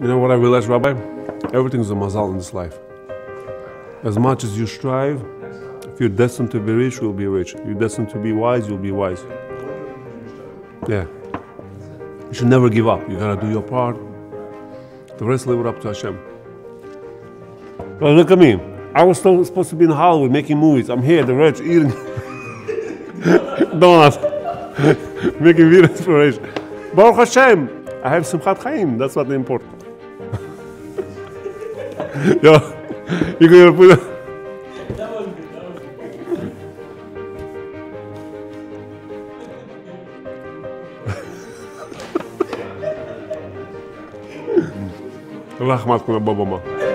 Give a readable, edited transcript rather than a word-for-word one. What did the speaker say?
You know what I realized, Rabbi? Everything's a mazal in this life. As much as you strive, if you're destined to be rich, you'll be rich. If you're destined to be wise, you'll be wise. Yeah. You should never give up. You gotta do your part. The rest, leave it up to Hashem. Well, look at me. I was supposed to be in Hollywood making movies. I'm here, the rich, eating donuts, making videos for rich. Baruch Hashem, I have Simchat Chaim. That's what the important. Yo, you gonna put it. That was good. Rahmat kuna babama.